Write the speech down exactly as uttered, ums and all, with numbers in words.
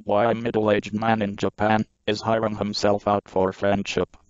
Why a middle-aged man in Japan is hiring himself out for friendship.